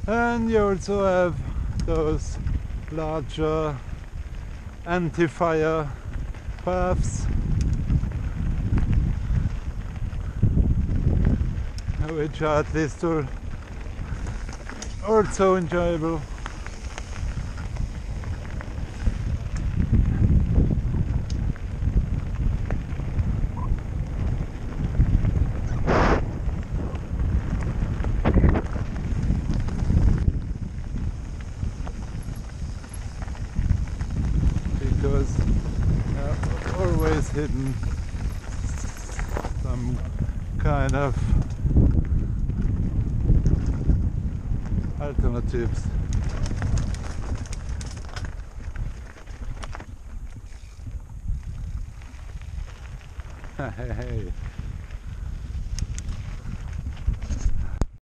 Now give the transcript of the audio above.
And you also have those larger anti-fire paths, which are at least also enjoyable. Because always hidden some kind of alternatives. Hey.